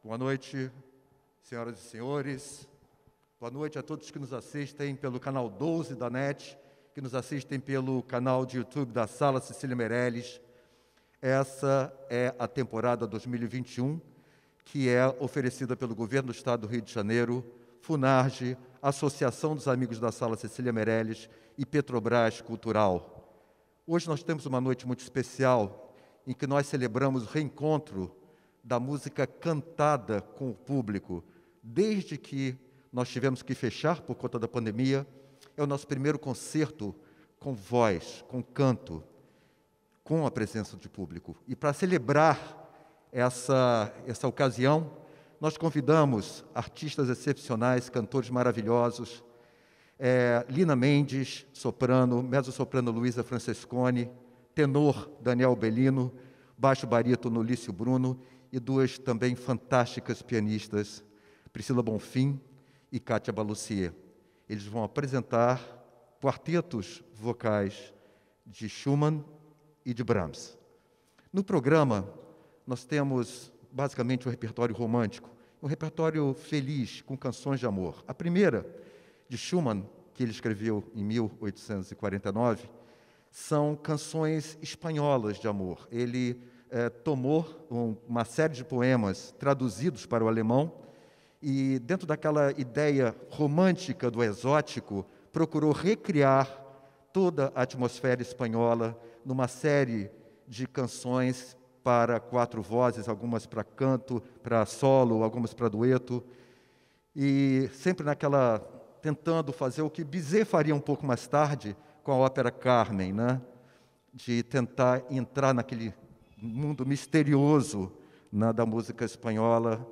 Boa noite, senhoras e senhores. Boa noite a todos que nos assistem pelo canal 12 da NET, que nos assistem pelo canal de YouTube da Sala Cecília Meirelles. Essa é a temporada 2021, que é oferecida pelo Governo do Estado do Rio de Janeiro, Funarge, Associação dos Amigos da Sala Cecília Meirelles e Petrobras Cultural. Hoje nós temos uma noite muito especial, em que nós celebramos o reencontro da música cantada com o público. Desde que nós tivemos que fechar por conta da pandemia, é o nosso primeiro concerto com voz, com canto, com a presença de público. E para celebrar essa ocasião, nós convidamos artistas excepcionais, cantores maravilhosos, Lina Mendes, soprano, mezzo-soprano Luísa Francesconi, tenor Daniel Bellino, baixo barítono Lício Bruno e duas também fantásticas pianistas, Priscila Bonfim e Kátia Balussier. Eles vão apresentar quartetos vocais de Schumann e de Brahms. No programa, nós temos basicamente um repertório romântico, um repertório feliz, com canções de amor. A primeira, de Schumann, que ele escreveu em 1849, são canções espanholas de amor. Ele tomou uma série de poemas traduzidos para o alemão e, dentro daquela ideia romântica do exótico, procurou recriar toda a atmosfera espanhola numa série de canções para quatro vozes, algumas para canto, para solo, algumas para dueto, e sempre tentando fazer o que Bizet faria um pouco mais tarde com a ópera Carmen, né? De tentar entrar naquele mundo misterioso, né, da música espanhola,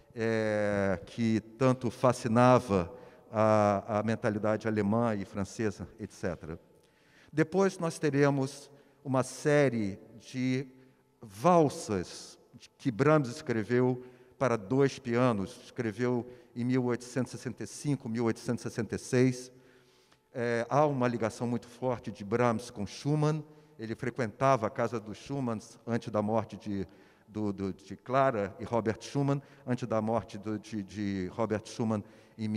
que tanto fascinava a mentalidade alemã e francesa, etc. Depois nós teremos uma série de valsas que Brahms escreveu para dois pianos, escreveu em 1865, 1866. Há uma ligação muito forte de Brahms com Schumann. Ele frequentava a casa dos Schumanns antes da morte de Clara e Robert Schumann, antes da morte de Robert Schumann em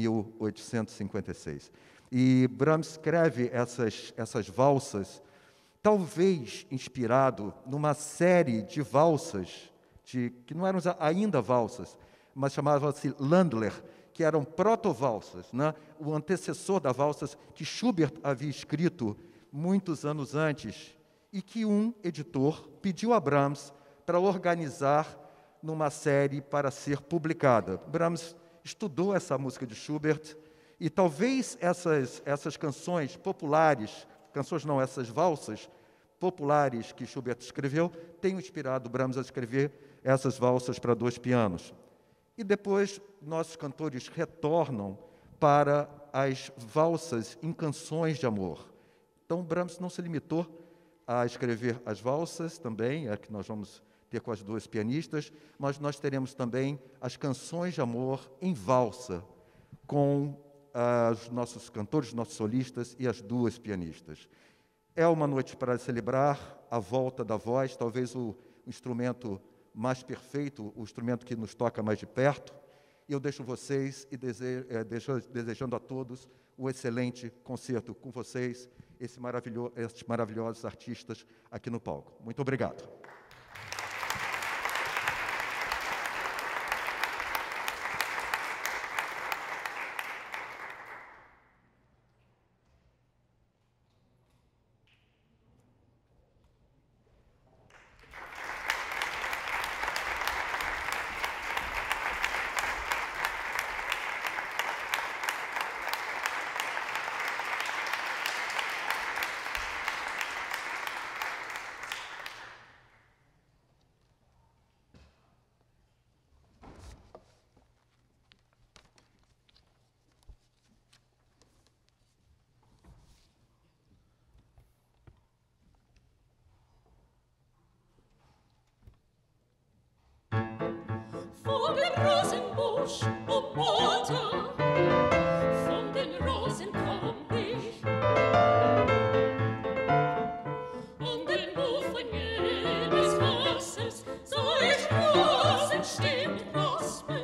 1856. E Brahms escreve essas valsas, talvez inspirado numa série de valsas, que não eram ainda valsas, mas chamavam-se Landler, que eram proto-valsas, né? O antecessor das valsas que Schubert havia escrito muitos anos antes, e que um editor pediu a Brahms para organizar numa série para ser publicada. Brahms estudou essa música de Schubert e talvez essas canções populares, essas valsas populares que Schubert escreveu, tenham inspirado Brahms a escrever essas valsas para dois pianos. E depois nossos cantores retornam para as valsas em canções de amor. Então Brahms não se limitou a escrever as valsas também, que nós vamos ter com as duas pianistas, mas nós teremos também as canções de amor em valsa, com os nossos cantores, nossos solistas e as duas pianistas. É uma noite para celebrar a volta da voz, talvez o instrumento mais perfeito, o instrumento que nos toca mais de perto. E eu deixo vocês e desejando a todos um excelente concerto com vocês, esses maravilhosos artistas aqui no palco. Muito obrigado. Stimmt, was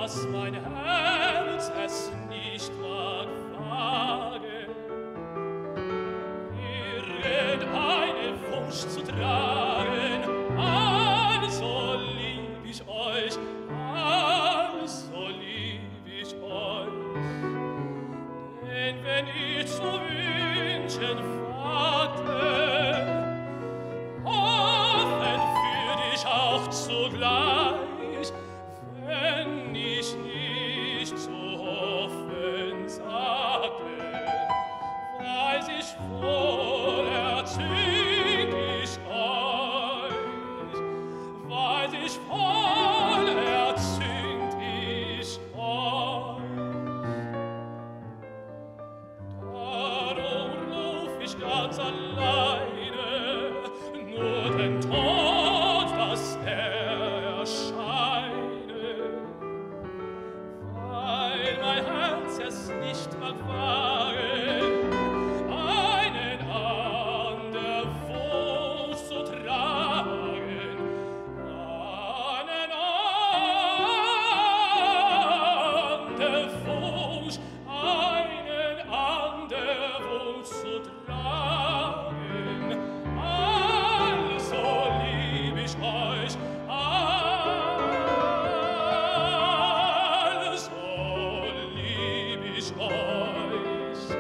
dass mein Herz es nicht mag wagen, irgendeine Wunsch zu tragen. Also lieb ich euch, also lieb ich euch. Denn wenn ich zu wünschen wagte, offen für dich auch zugleich, wenn ich nicht zu hoffen sagte, weiß ich wohl, erzwing ich euch, weiß ich wohl, erzwingt ich euch. Darum ruf ich ganz alleine, nur den Tod, dass er erscheine, weil mein Herz es nicht mag wagen, einen andern Fuß zu tragen, einen andern Fuß, einen andern Fuß zu tragen. Also lieb ich euch, also lieb ich euch.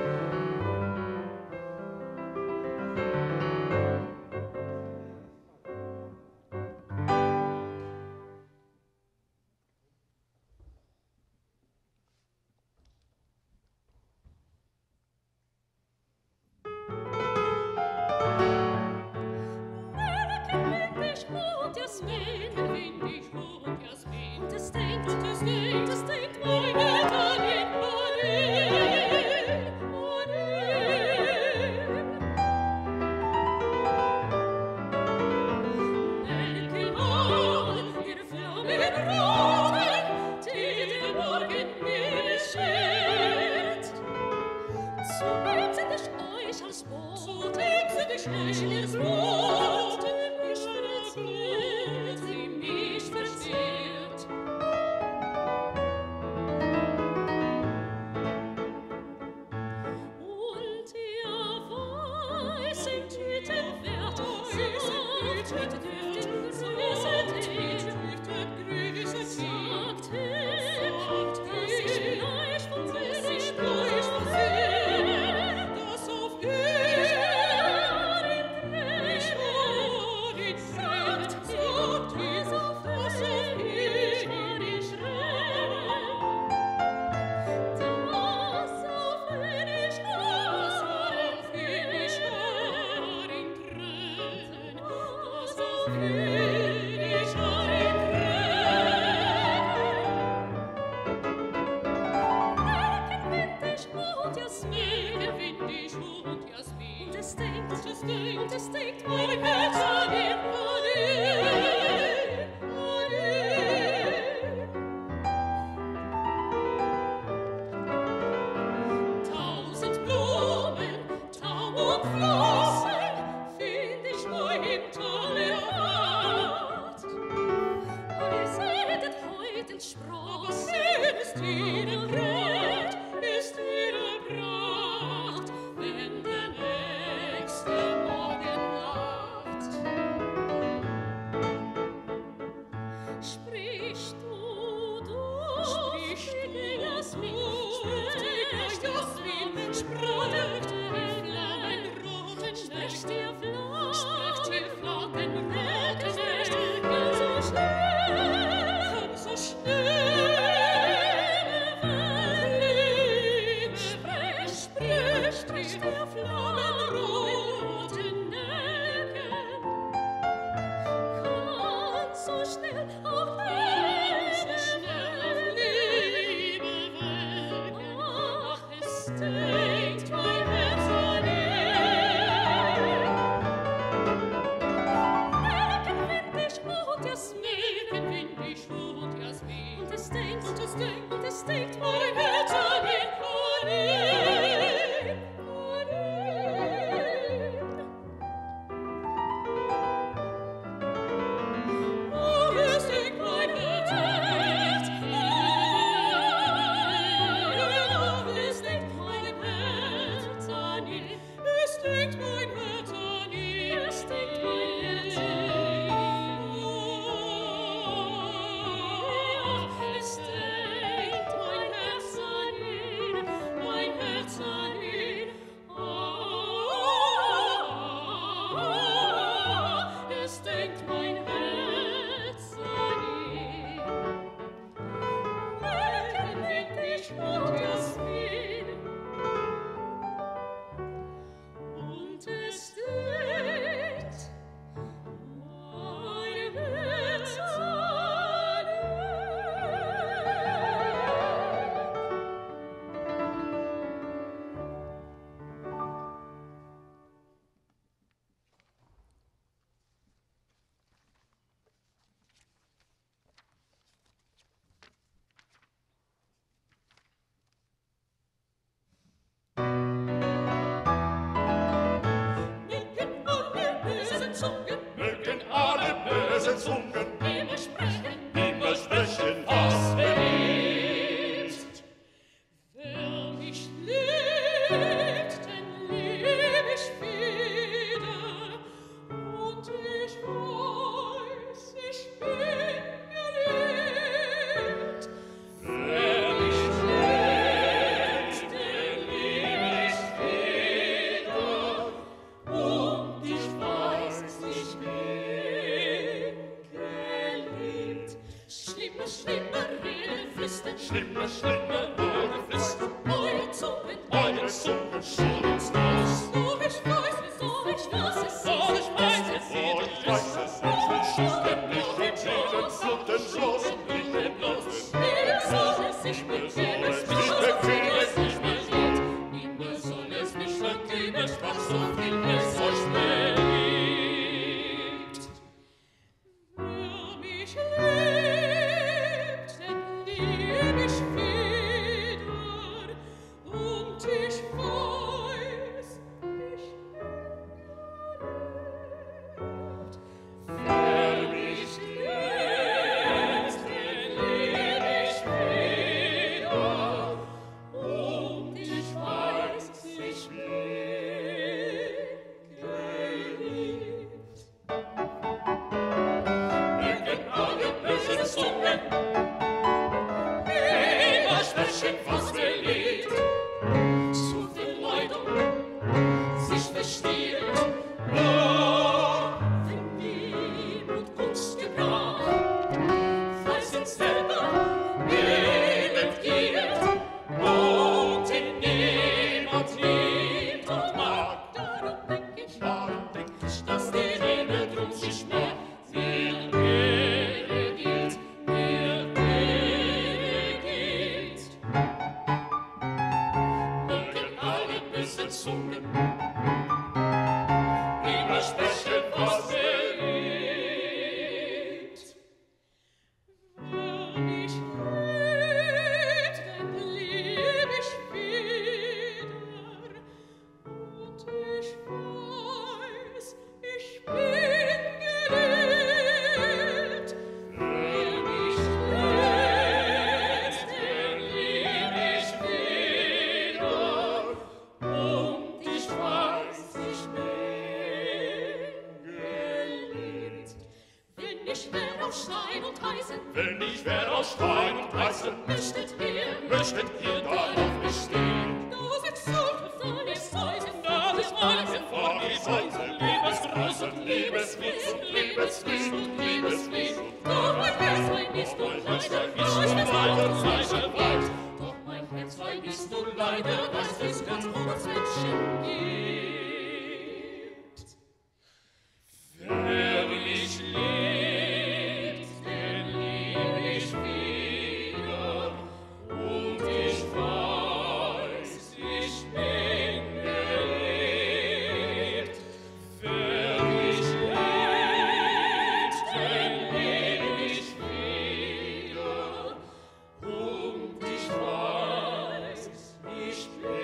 Ich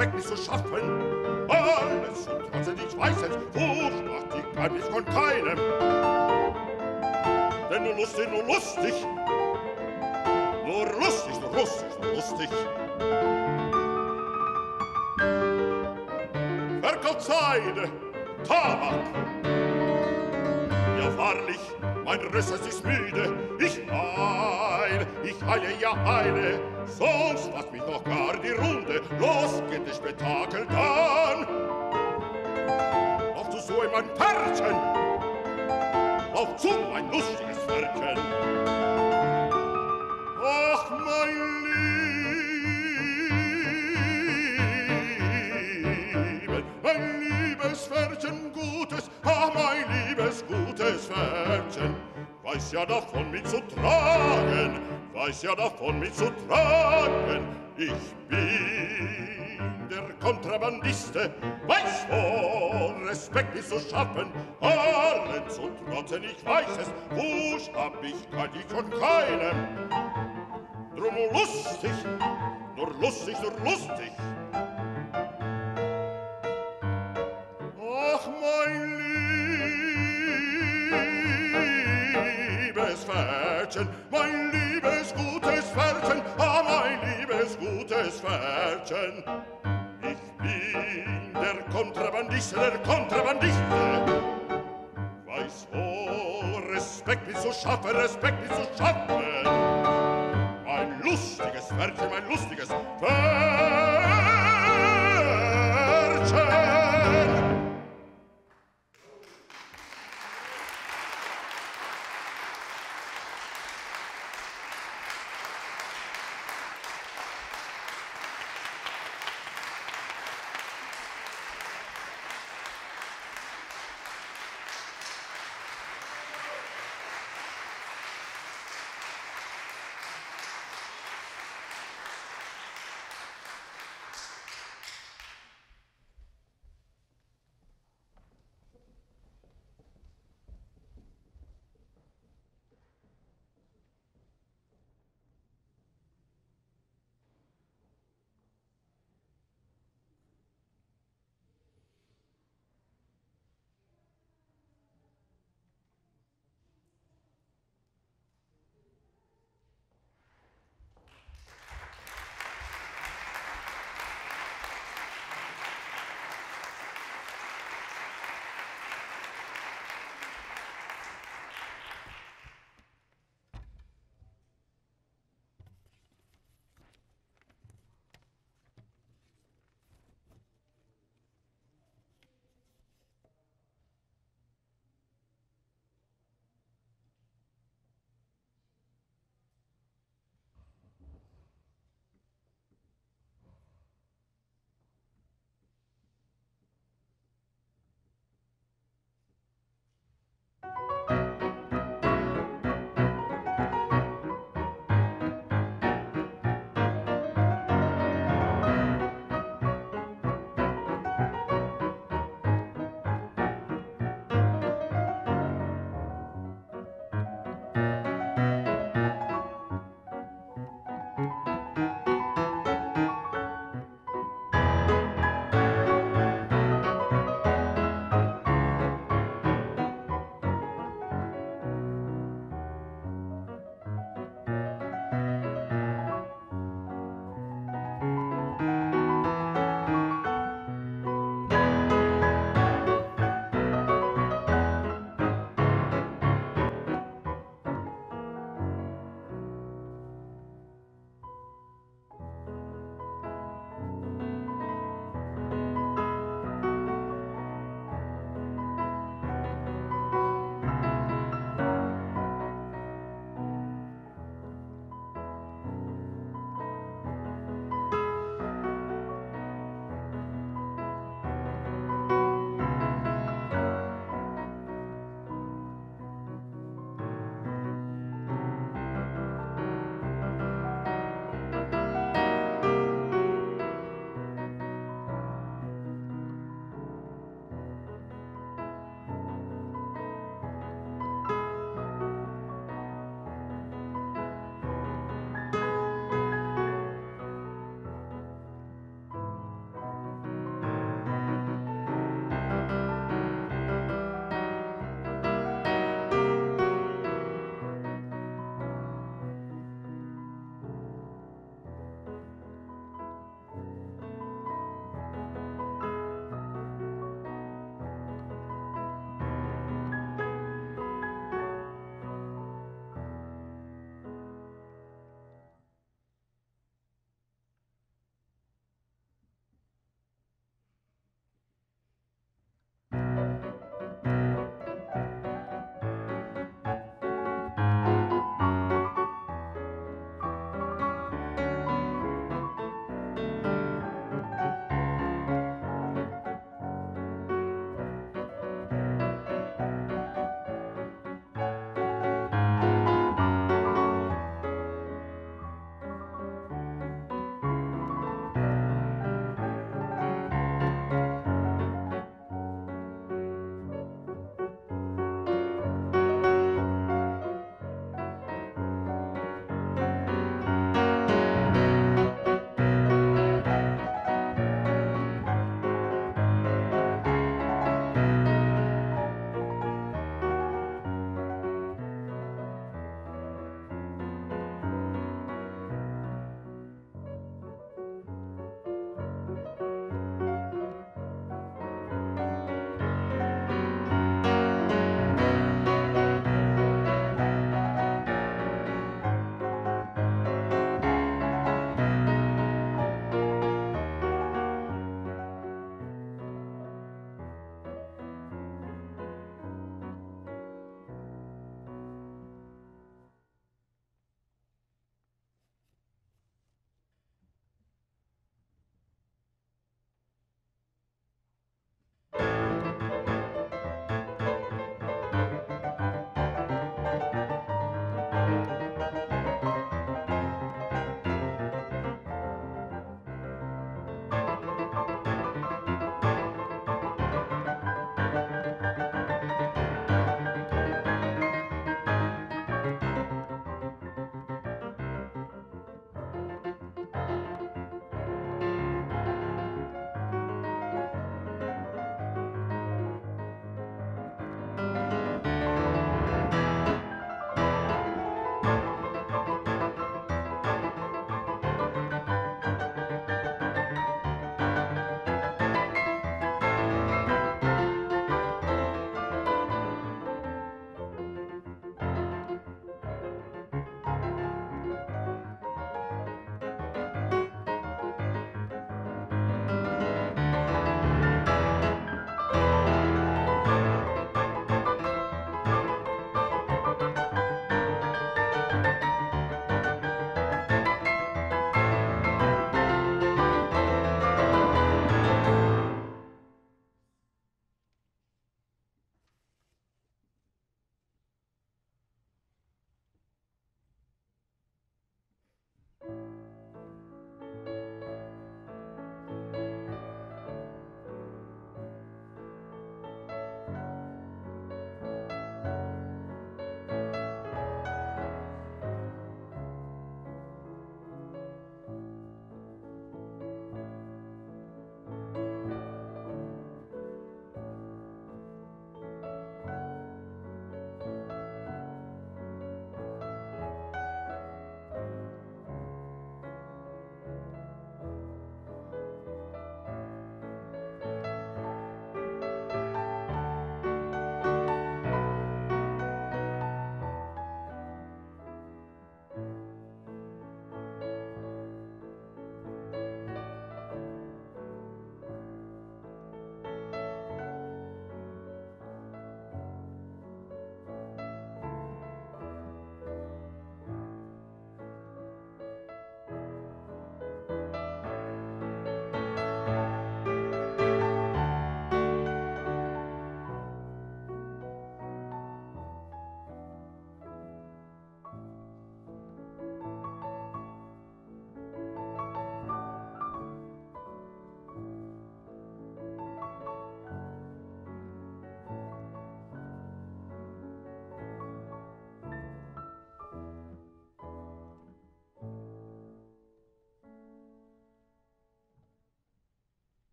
Respekt nicht zu schaffen. Alles und trotzdem ich weiß es, Furcht macht die Geheimnis von keinem. Denn nur lustig, nur lustig, nur lustig, nur lustig, nur lustig. Verkauft Seide, Tabak. Ja wahrlich, mein Rüssel ist müde. Ich eile, ja eile. Sonst macht mich doch gar die Runde. Los geht das Spektakel dann. Auf zu so mein Pferdchen. Auf zu mein lustiges Pferdchen. Ach, mein liebes Pferdchen, gutes, ach, mein liebes, gutes Pferdchen, weiß ja davon mich zu tragen, weiß ja davon mich zu tragen. Ich bin der Kontrabandiste, weiß von Respekt nicht zu schaffen, allen zu trotzen, ich weiß es, Wusch hab ich von keinem. Drum nur lustig, nur lustig, nur lustig. Ach, mein liebes Pferdchen, mein liebes, gutes Pferdchen, ah, mein liebes, gutes Pferdchen. Ich bin der Kontrabandist, weiß wohl, Respekt nicht zu schaffen, Respekt nicht zu schaffen. Mein lustiges Pferdchen, mein lustiges Pferdchen.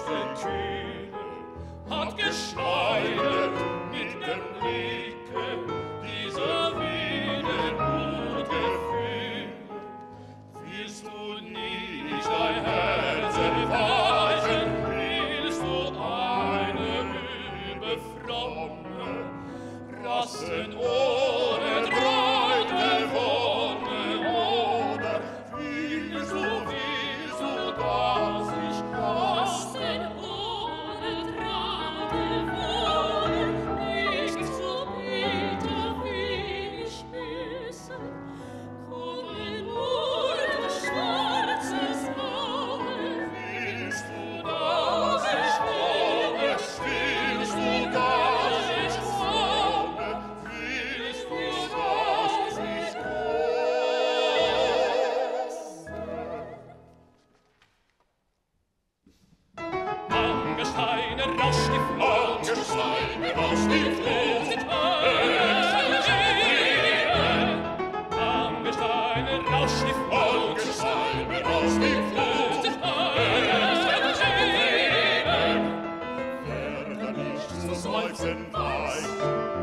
höchste Kühne hat geschneidert mit dem Blicke dieser wilden Mutgefühle. Willst du nicht dein Herz entweichen, willst du eine überfromme Rassen ohne Traute Wonne, oder willst du, dass ich Rassen ohne Traute Wonne, nicht so bitter will ich müssen, komme nur durch schwarzes Auge. Willst du, dass ich komme? Willst du, dass ich komme? Willst du, dass ich komme? am Gesteine rauscht die Flut. Angesteine aus die Flut. Am Gesteine rauscht die Flut. Angesteine aus die Flut. Werde nicht zu seufzen weiß.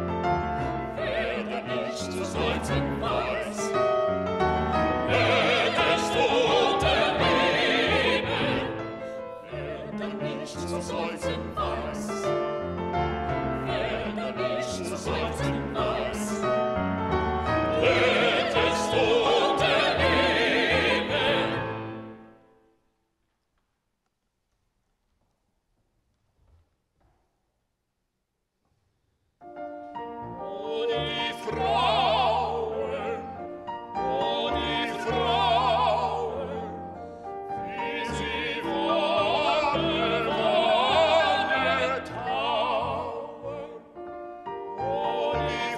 Werde nicht zu seufzen weiß. Hättest du unterleben, werde nicht zu seufzen weiß. Werde nicht zu seufzen weiß. Hättest du unterleben. Oh, die Frauen, wie sie Wonne tauen. Oh, die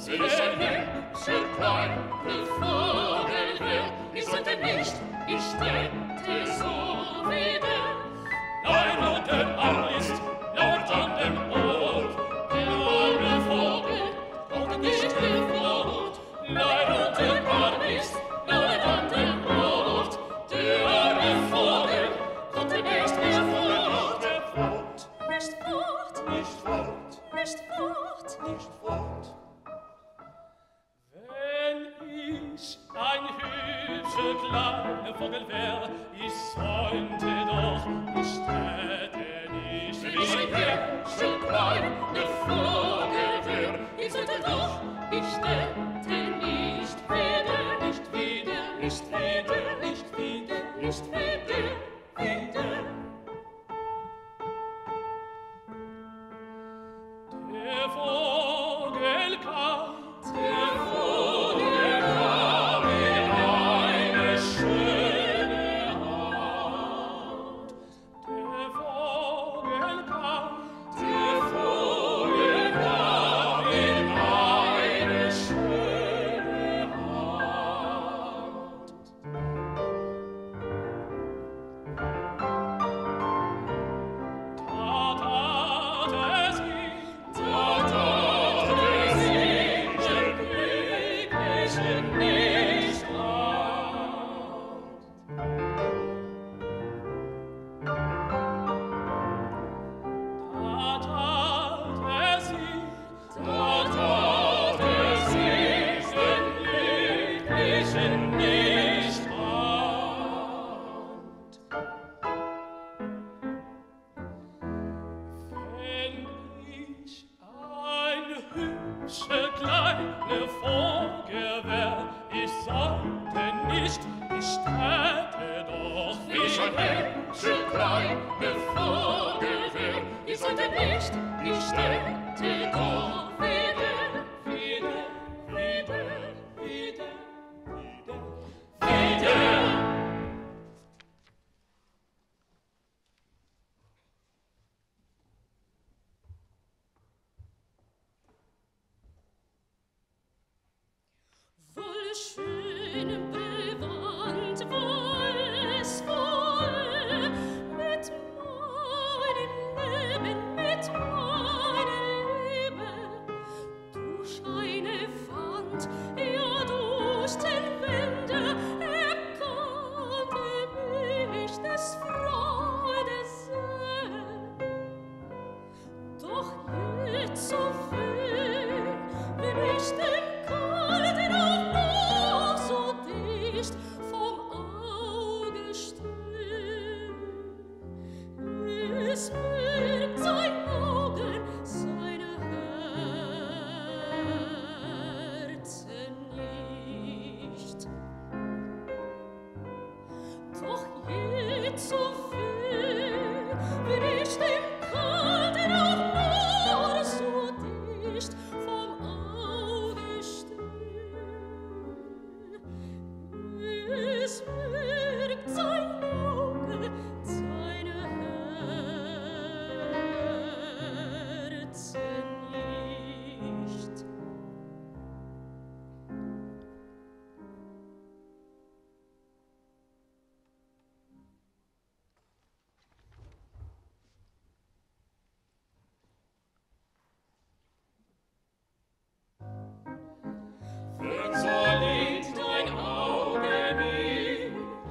Wenn ich ein hübscher kleiner Vogel wär, ich sollte nicht, ich täte so wie der. Nein, und der Arm ist laut an dem Ort. Der arme Vogel kommt nicht mehr fort. Nein, und der Arm ist laut an dem Ort. Der arme Vogel Kommt er nicht mehr fort. Nicht fort, Nicht fort, nicht fort, nicht fort. nicht fort. Wenn ich ein hübscher kleiner Vogel wär, ich sollte doch, ich täte nicht Wenn ich ein hübscher kleiner Vogel wär, Ich sollte doch, ich täte nicht wieder, nicht wieder, nicht wieder, nicht wieder, nicht wieder, wieder. der Vogel kam, Der Vogel kam in eine schöne Haut. der Vogel kam, Der Vogel kam in eine schöne Haut. da tat er sie, Da tat er sich den Glücklichen nicht an. da tat er sie, Da tat er sich den Glücklichen nicht an. wenn ich ein hübscher kleiner Vogel wär, ich sollte nicht, ich täte doch wenn ich ein hübscher kleiner Vogel wär, Ich sollte nicht, ich täte doch wieder, wieder, wieder, wieder, wieder. wieder. Wohl schön bewandt, wohlesvoll, mit meinem Leben, mit meinem Leben, durch eine Wand, ja durch den Wände, erkannte mich des Freude sehr. Doch jetzo viel, wenn ich dem kalten auch noch so dicht vom Auge steh. Es birgt sein Augen, seine Herzen nicht. Doch jetzo viel, wenn ich dem kalten auch nur so dicht vom Auge steh. Es birgt sein Auge, seine Herzen nicht. wenn so liegt dein Auge mir,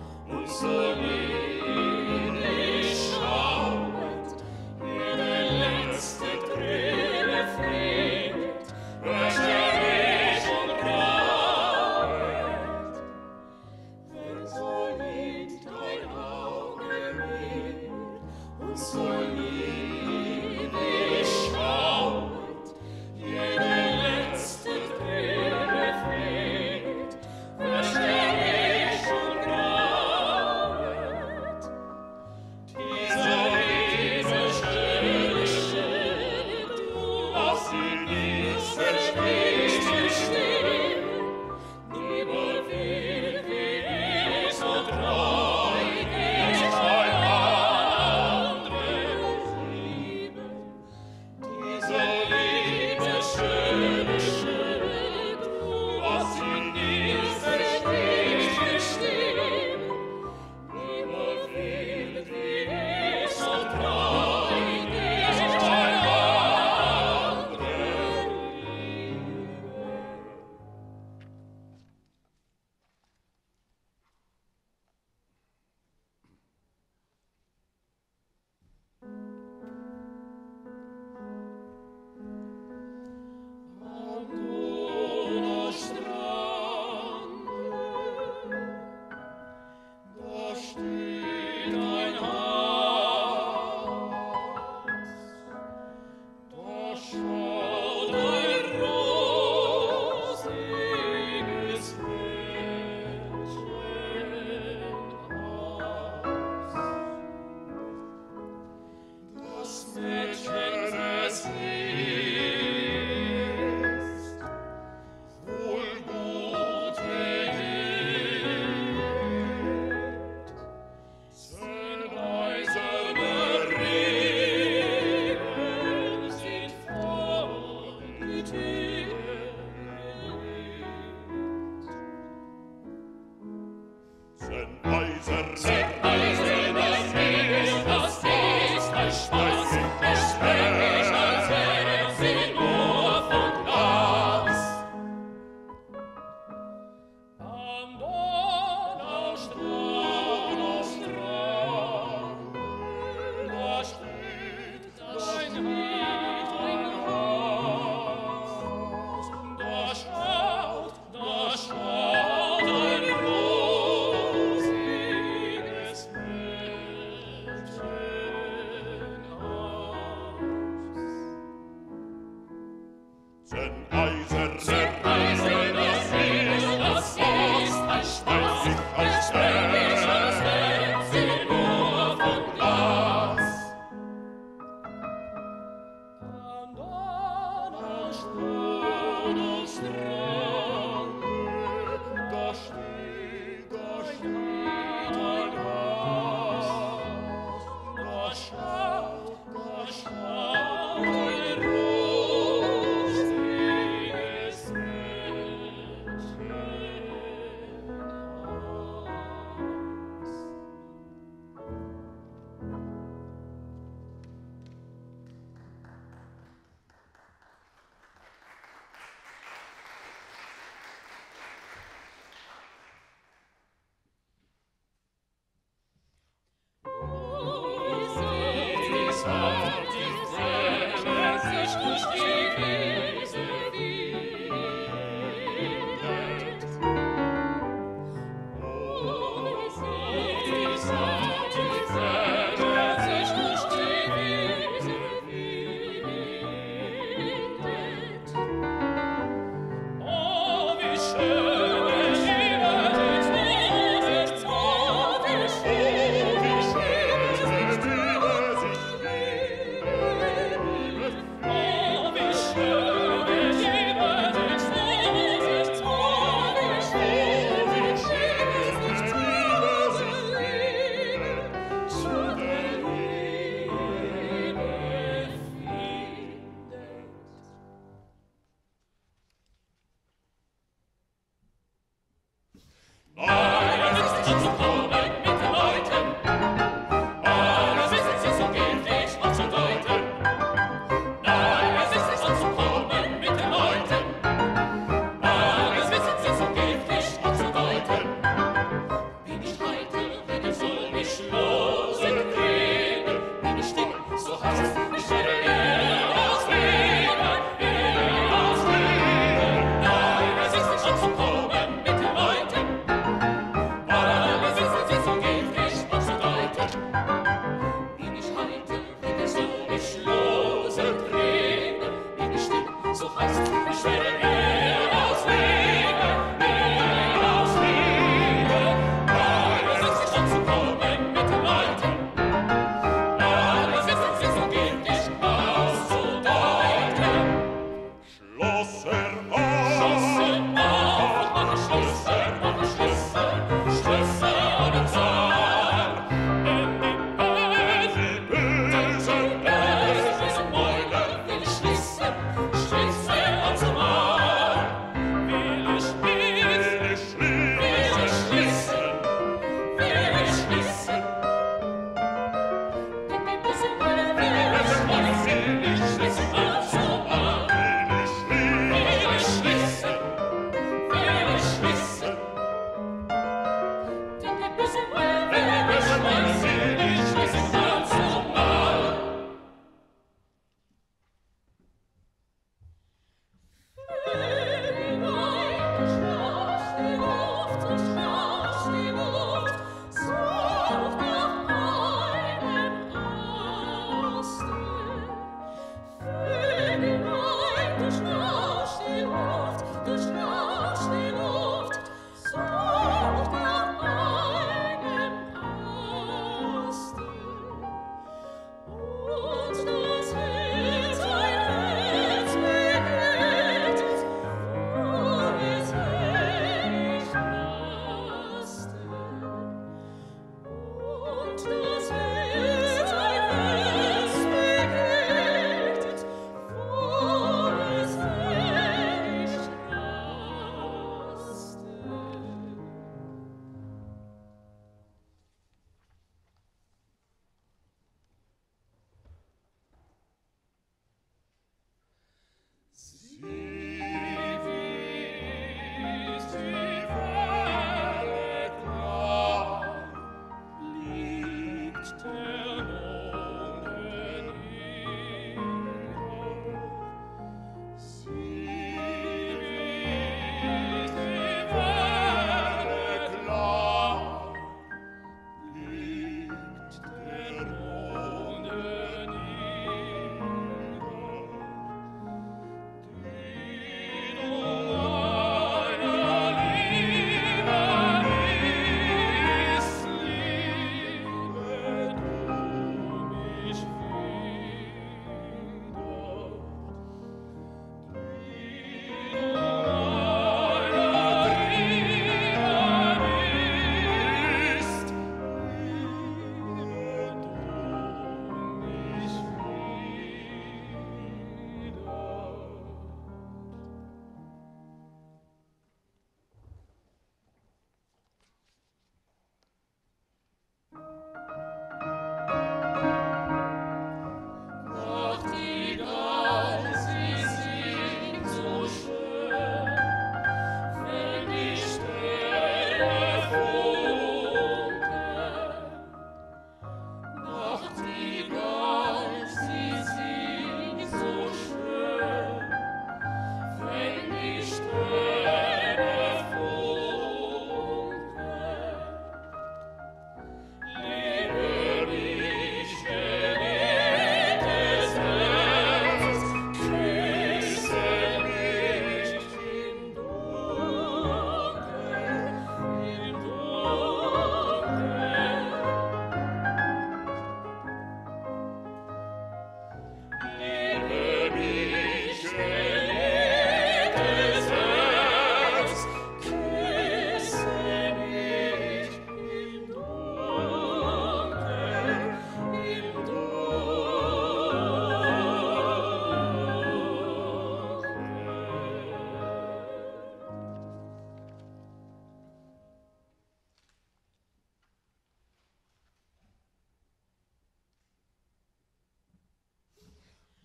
Will ich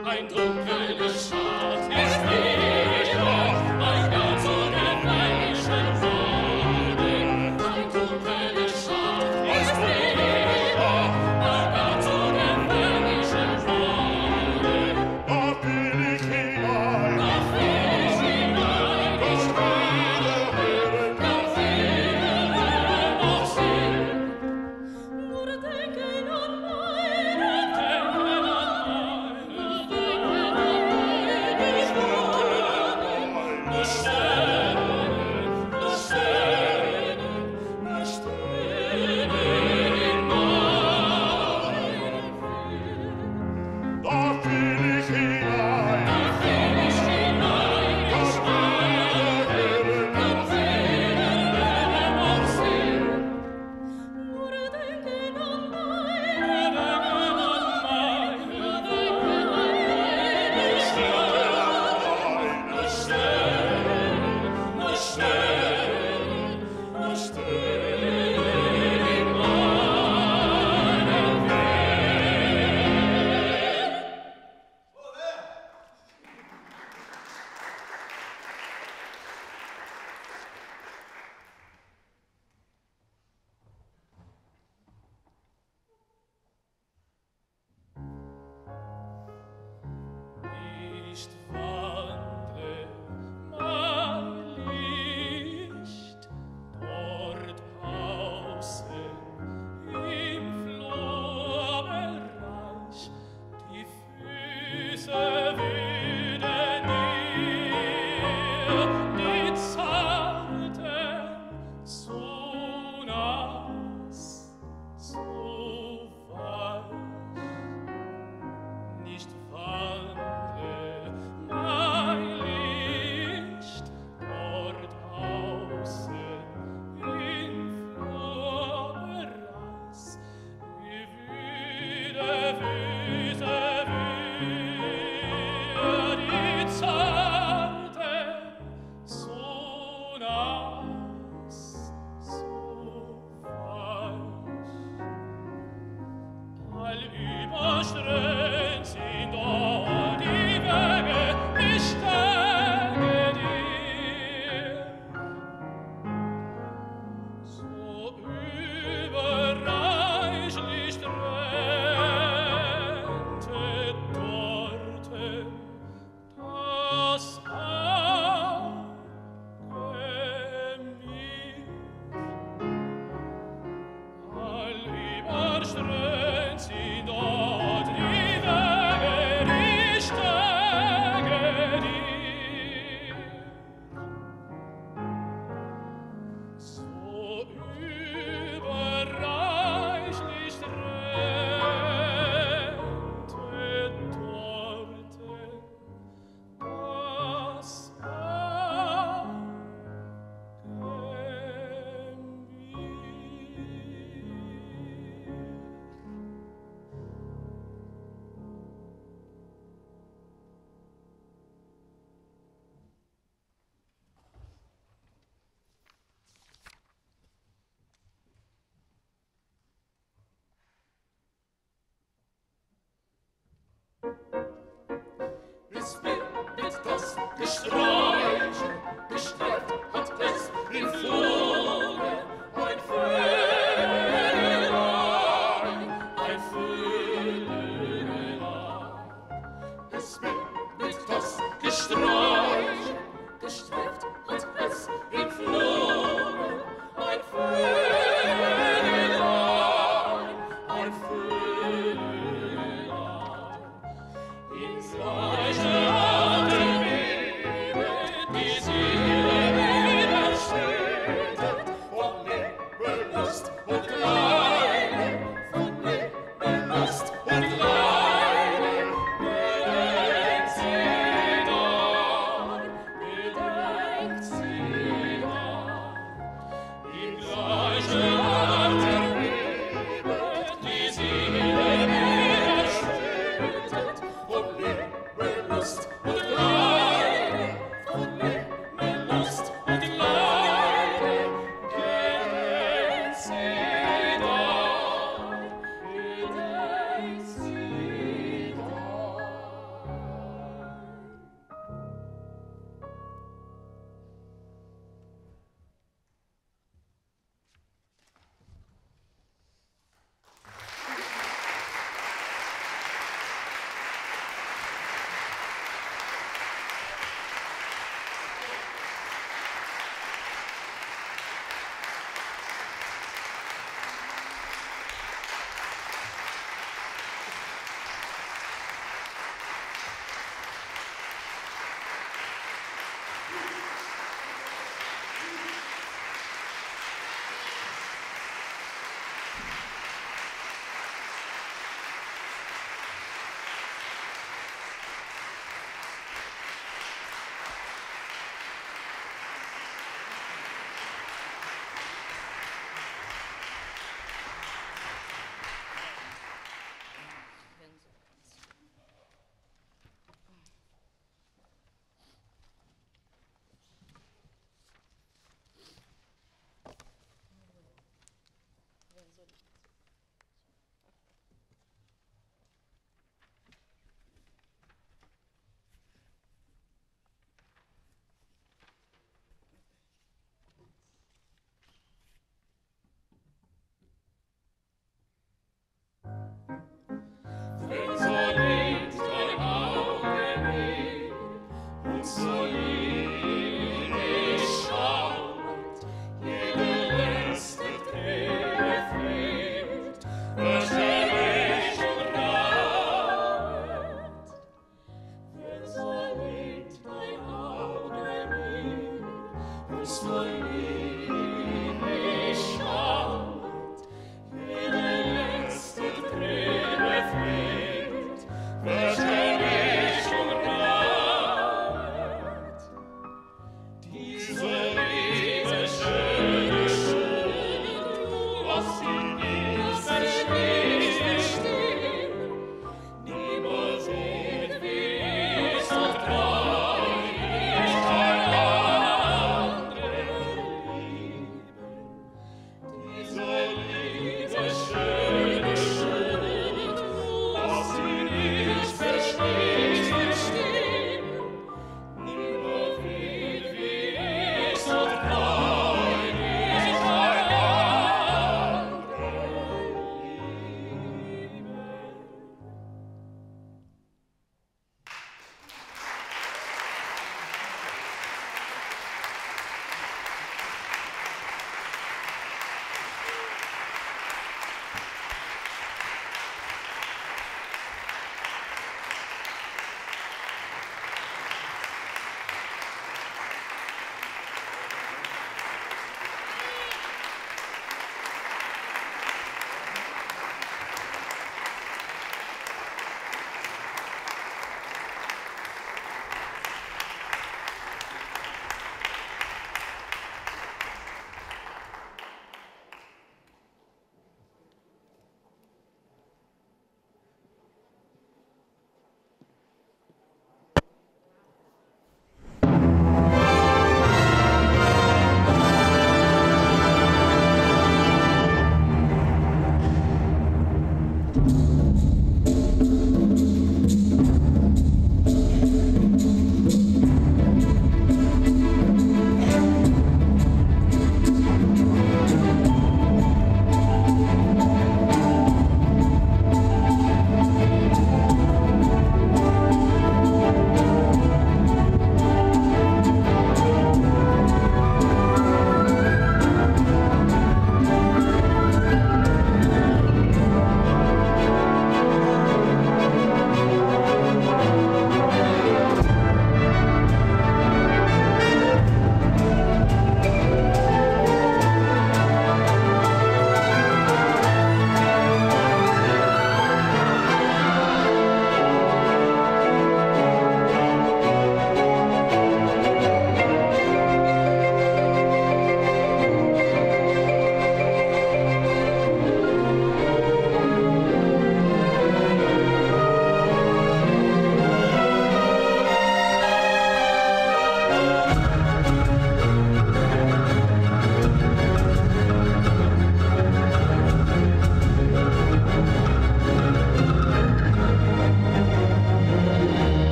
Ein dunkler Schatten ist wieder, ein ganz unheimlicher Boden. Ein dunkler Schatten ist wieder, ein ganz unheimlicher Boden. Da will ich hinein, Da will ich hinein, ich wieder hören, da will noch sehen. Nur denken an meine, da will ich hinein, Nicht wandle mein Licht dort außen im Flurbereich, die Füße wühlen dir, die zarten, so nass, so weich. Nicht wandle mein Licht dort außen im Flurbereich, wie wüde Füße wühlen die zarten, so nass, so weich. Allüberströmt sind all die Wege, ich steige dir. So überreichlich trennte dorten das Auge mich. Allüberströmt sind dort die Wege, ich steige dir. So überreichlich trennte dorten das Auge Es wird das Gesträuch, gestreift hat es im Flure, ein Vögelein, ein Vögelein. Es wird das Gesträuch, gestreift hat es im Flure, ein Vögelein, ein Vögelein. In solche Atemwege so